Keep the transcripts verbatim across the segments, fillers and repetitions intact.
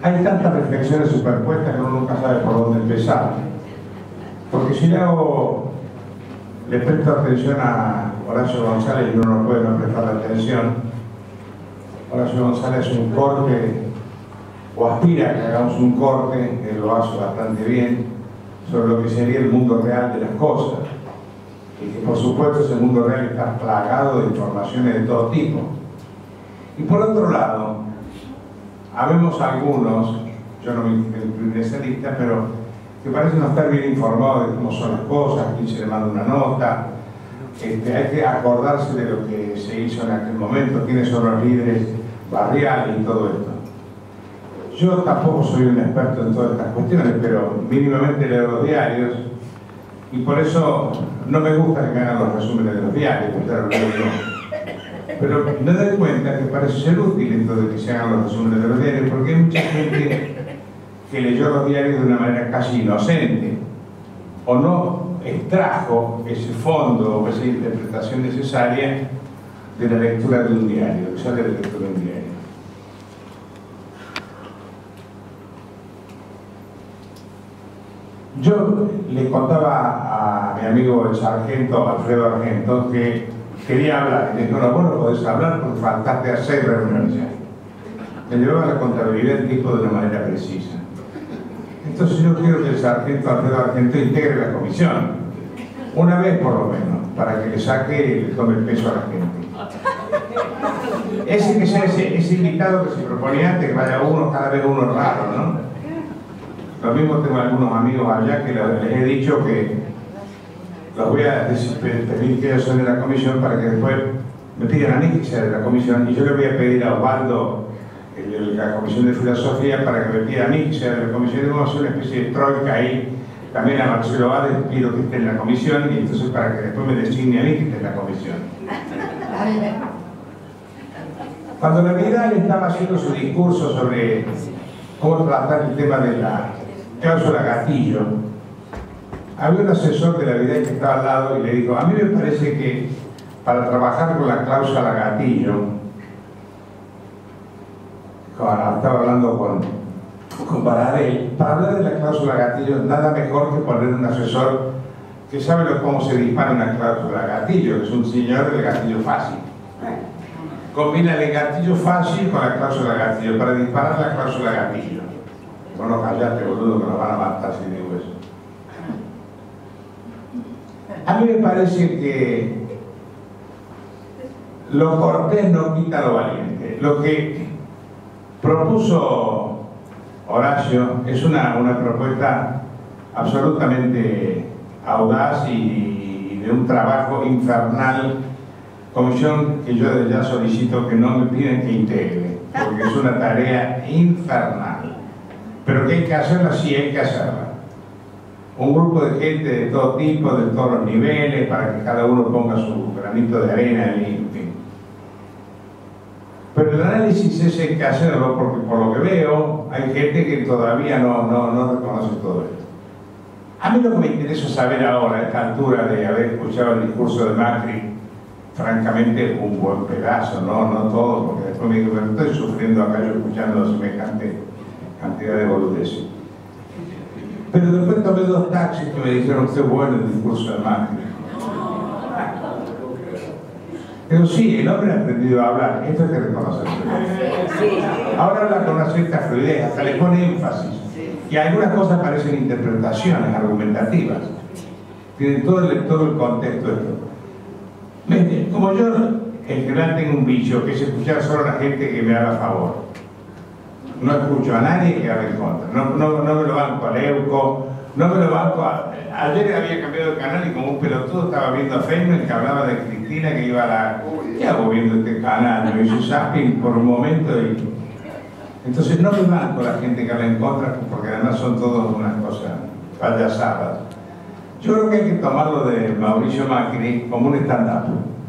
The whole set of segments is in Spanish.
Hay tantas reflexiones superpuestas que uno nunca sabe por dónde empezar. Porque si le hago, le presto atención a Horacio González y uno no puede no prestar atención. Horacio González es un corte, o aspira a que hagamos un corte, él lo hace bastante bien, sobre lo que sería el mundo real de las cosas. Y que por supuesto ese mundo real está plagado de informaciones de todo tipo. Y por otro lado, habemos algunos, yo no me incluyo en esa lista, pero que parecen no estar bien informados de cómo son las cosas, quién se le manda una nota. Este, hay que acordarse de lo que se hizo en aquel momento, quiénes son los líderes barriales y todo esto. Yo tampoco soy un experto en todas estas cuestiones, pero mínimamente leo los diarios y por eso no me gusta que me hagan los resúmenes de los diarios, claro, lo digo. Pero me doy cuenta que parece ser útil esto de que se hagan los resúmenes de los diarios, porque hay mucha gente que leyó los diarios de una manera casi inocente o no extrajo ese fondo o esa interpretación necesaria de la lectura de un diario, que sale de la lectura de un diario. Yo le contaba a mi amigo el sargento Alfredo Argento que quería hablar, y le dije, no, vos no podés hablar porque faltaste a seis reuniones. Me llevaba la contabilidad del tipo de una manera precisa. Entonces yo quiero que el sargento Alfredo Argento integre la comisión, una vez por lo menos, para que le saque y le tome el peso a la gente. Ese que sea ese, ese invitado que se proponía antes, que vaya uno, cada vez uno raro, ¿no? Lo mismo tengo algunos amigos allá que les he dicho que los voy a pedir que ellos sean de la comisión para que después me pidan a mí que sea de la comisión, y yo le voy a pedir a Osvaldo, el de la comisión de filosofía, para que me pida a mí que sea de la comisión. Y vamos a hacer una especie de troika ahí. También a Marcelo Bades pido que esté en la comisión, y entonces para que después me designe a mí que esté en la comisión. Cuando la Vidal estaba haciendo su discurso sobre cómo tratar el tema de la cláusula gatillo, había un asesor de la Vidal que estaba al lado y le dijo, a mí me parece que para trabajar con la cláusula gatillo, estaba hablando con, con Baradel, para hablar de la cláusula gatillo, nada mejor que poner un asesor que sabe cómo se dispara una cláusula gatillo, que es un señor del gatillo fácil. Combina el gatillo fácil con la cláusula gatillo, para disparar la cláusula gatillo. Bueno, callate, boludo, que nos van a matar si digo eso. A mí me parece que lo cortés no quita lo valiente. Lo que propuso Horacio es una, una propuesta absolutamente audaz y, y de un trabajo infernal, comisión que yo desde ya solicito que no me piden que integre, porque es una tarea infernal. Pero que hay que hacerla, sí hay que hacerla. Un grupo de gente de todo tipo, de todos los niveles, para que cada uno ponga su granito de arena, en fin. Pero el análisis ese hay que hacerlo, porque por lo que veo, hay gente que todavía no, no, no reconoce todo esto. A mí lo que me interesa saber ahora, a esta altura de haber escuchado el discurso de Macri, francamente un buen pedazo, no, no todo, porque después me digo, pero estoy sufriendo acá yo escuchando semejante cantidad de boludeces. Pero después tomé dos taxis que me dijeron que bueno el discurso de Macri. Pero sí, el hombre ha aprendido a hablar, esto hay que reconocerlo. Ahora habla con una cierta fluidez, hasta le pone énfasis. Y algunas cosas parecen interpretaciones argumentativas. Tienen todo el, todo el contexto de esto. Como yo en general tengo un bicho, que es escuchar solo a la gente que me haga favor. No escucho a nadie que hable en contra. No, no, no me lo banco a Leuco, no me lo banco a... Ayer había cambiado de canal y como un pelotudo estaba viendo a Feynman que hablaba de Cristina que iba a la... ¿Qué hago viendo este canal? Me hizo zapping por un momento y... Entonces no me banco a la gente que habla en contra, porque además son todos unas cosas payasadas. Yo creo que hay que tomarlo de Mauricio Macri como un stand-up.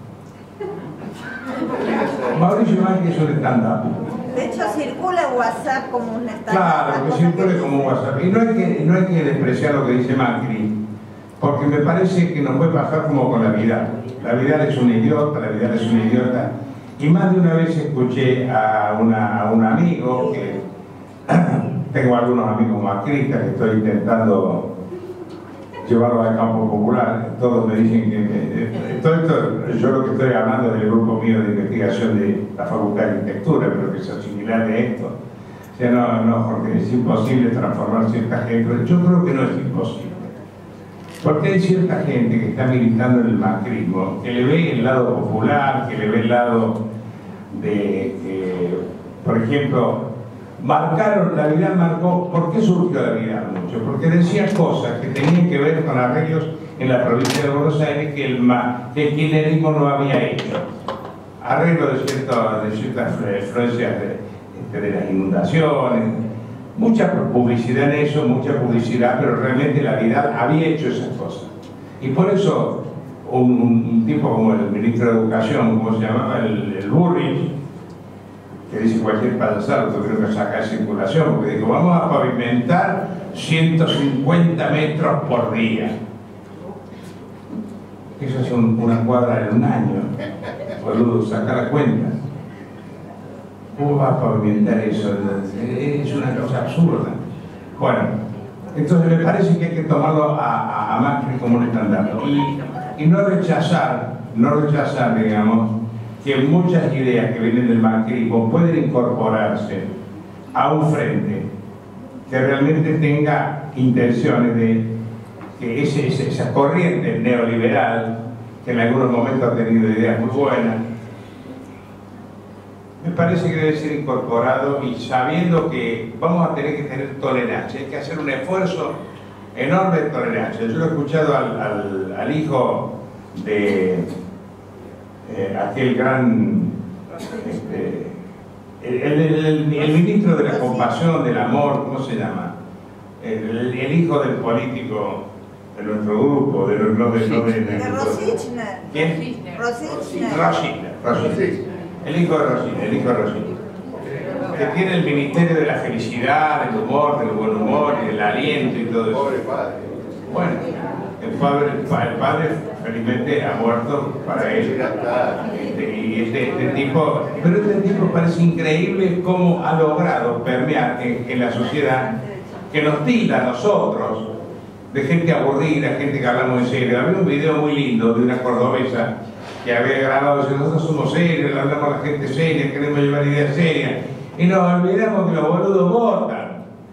Mauricio Macri es un stand-up. De hecho, circula WhatsApp como un stand-up. Claro, que circule como WhatsApp. Y no hay que, no hay que despreciar lo que dice Macri, porque me parece que nos puede pasar como con la Vidal. La Vidal es un idiota, la Vidal es un idiota. Y más de una vez escuché a, una, a un amigo que tengo algunos amigos macristas que estoy intentando llevarlos al campo popular. Todos me dicen que me, todo esto, yo lo que estoy hablando es del grupo mío de investigación de la Facultad de Arquitectura, pero que es similar de esto. O sea, no, no, porque es imposible transformar cierta gente. Yo creo que no es imposible. Porque hay cierta gente que está militando en el macrismo, que le ve el lado popular, que le ve el lado de que, por ejemplo, marcaron, la Vidal marcó. ¿Por qué surgió la Vidal mucho? Porque decía cosas que tenían que ver con arreglos en la provincia de Buenos Aires que el, que el kirchnerismo no había hecho. Arreglo de, cierto, de ciertas influencias de, de las inundaciones, mucha publicidad en eso, mucha publicidad, pero realmente la Vidal había hecho esas cosas. Y por eso un, un tipo como el ministro de Educación, ¿cómo se llamaba? El, el Burrich, que dice cualquier payasada, yo creo que saca de circulación, porque dijo, vamos a pavimentar ciento cincuenta metros por día. Eso es un, una cuadra en un año, boludo, saca la cuenta. ¿Cómo va a pavimentar eso? Es una cosa absurda. Bueno, entonces me parece que hay que tomarlo a, a, a Macri como un estandarte. Y, y no rechazar, no rechazar, digamos, que muchas ideas que vienen del macrismo pueden incorporarse a un frente que realmente tenga intenciones de que ese, ese, esa corriente neoliberal, que en algunos momentos ha tenido ideas muy buenas, me parece que debe ser incorporado, y sabiendo que vamos a tener que tener tolerancia, hay que hacer un esfuerzo enorme de tolerancia. Yo lo he escuchado al, al, al hijo de eh, aquel gran, este, el, el, el, el ministro de la compasión, del amor, ¿cómo se llama? El, el hijo del político de nuestro grupo, de, no, de, no, de, de, de Rosichner. ¿Quién? Rosichner. Rosichner, Rosichner. El hijo de Rosichner, el hijo de Rosichner. Que tiene el ministerio de la felicidad, del humor, del buen humor y del aliento y todo eso. Bueno, el padre, el padre felizmente ha muerto para él. Este, y este, este tipo, pero este tipo parece increíble cómo ha logrado permear en, en la sociedad, que nos tilda a nosotros de gente aburrida, gente que hablamos en serio. Había un video muy lindo de una cordobesa que había grabado, diciendo, nosotros somos serios, le hablamos a la gente seria, queremos llevar ideas serias, y nos olvidamos que los boludos votan.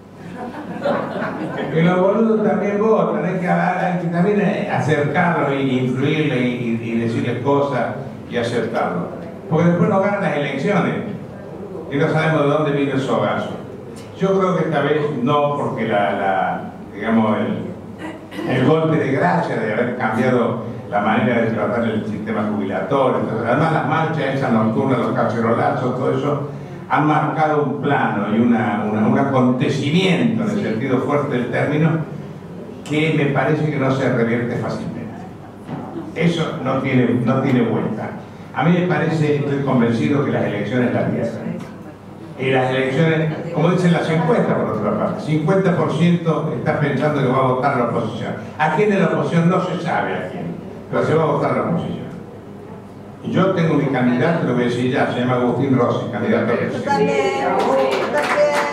Que los boludos también votan, hay que, hay que también acercarlos e influirles y, y decirles cosas y acertarlos. Porque después nos ganan las elecciones y no sabemos de dónde viene el sogazo. Yo creo que esta vez no, porque la, la digamos, el, el golpe de gracia de haber cambiado la manera de tratar el sistema jubilatorio, entonces, además las marchas, esas nocturnas, los cacerolazos, todo eso, han marcado un plano y una, una, un acontecimiento, en el sentido fuerte del término, que me parece que no se revierte fácilmente. Eso no tiene, no tiene vuelta. A mí me parece, estoy convencido que las elecciones las pierden. Y las elecciones, como dicen las encuestas por otra parte, cincuenta por ciento está pensando que va a votar la oposición. ¿A quién de la oposición? No se sabe a quién, pero se va a votar la oposición. Y yo tengo mi candidato, lo voy a decir ya, se llama Agustín Rossi, candidato a presidente. También, también.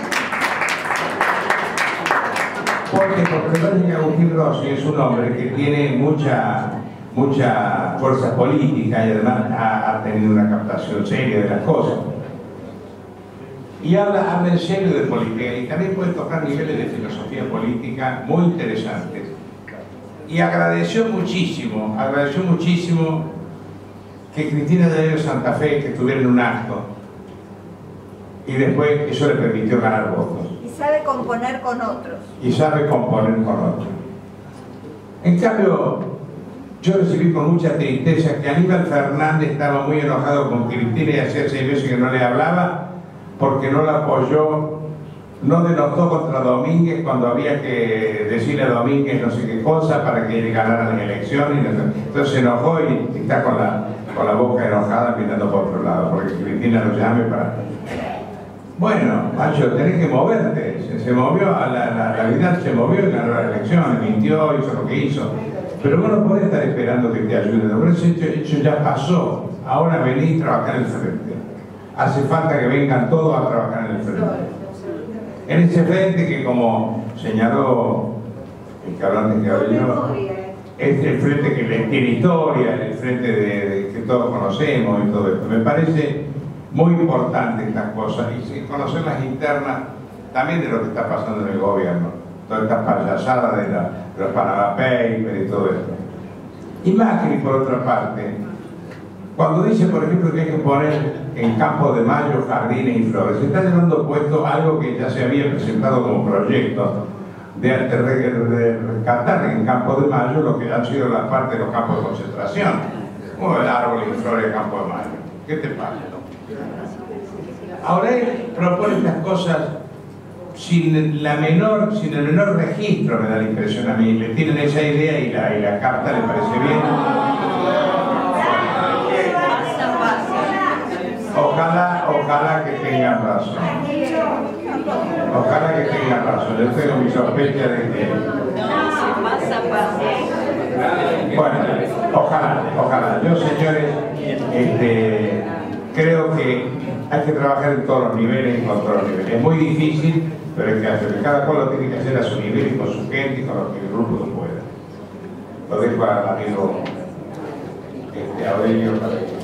Porque, porque me parece que Agustín Rossi es un hombre que tiene mucha, mucha fuerza política y además ha, ha tenido una captación seria de las cosas. Y habla, habla en serio de política y también puede tocar niveles de filosofía política muy interesantes. Y agradeció muchísimo, agradeció muchísimo que Cristina de Santa Fe, que estuviera en un acto, y después eso le permitió ganar votos. Y sabe componer con otros. Y sabe componer con otros. En cambio, yo recibí con mucha tristeza que Aníbal Fernández estaba muy enojado con Cristina y hacía seis meses que no le hablaba, porque no la apoyó, no denostó contra Domínguez cuando había que decirle a Domínguez no sé qué cosa para que él ganara las elecciones. Entonces se enojó y está con la, con la boca enojada mirando por otro lado, porque Cristina lo llame para... Bueno, macho, tenés que moverte. Se, se movió, a la, la, la Vidal se movió y ganó las elecciones, mintió, hizo lo que hizo. Pero vos no podés estar esperando que te ayuden, por eso hecho, hecho ya pasó. Ahora venís a trabajar en el frente. Hace falta que vengan todos a trabajar en el frente. En ese frente que, como señaló el que habló antes que hablé yo, es el frente que tiene historia, el frente de, de, que todos conocemos y todo esto. Me parece muy importante estas cosas y conocer las internas también de lo que está pasando en el gobierno, toda esta payasada de, la, de los Panama Papers y todo esto. Y Macri, por otra parte, cuando dice, por ejemplo, que hay que poner en Campo de Mayo jardines y flores, se está llevando puesto algo que ya se había presentado como proyecto de, de, de rescatar en Campo de Mayo lo que han sido las partes de los campos de concentración, como el árbol y flores de Campo de Mayo. ¿Qué te pasa? Ahora él propone estas cosas sin, la menor, sin el menor registro, me da la impresión a mí. Le tienen esa idea y la, y la carta le parece bien. Ojalá, ojalá que tengan razón. Ojalá que tengan razón. Yo tengo mi sospecha de que... Bueno, ojalá, ojalá. Yo, señores, este, creo que hay que trabajar en todos los niveles y con todos los niveles. Es muy difícil, pero hay que hacerlo. Cada cual lo tiene que hacer a su nivel y con su gente y con lo que el grupo pueda. Lo dejo al amigo este, Aurelio para que...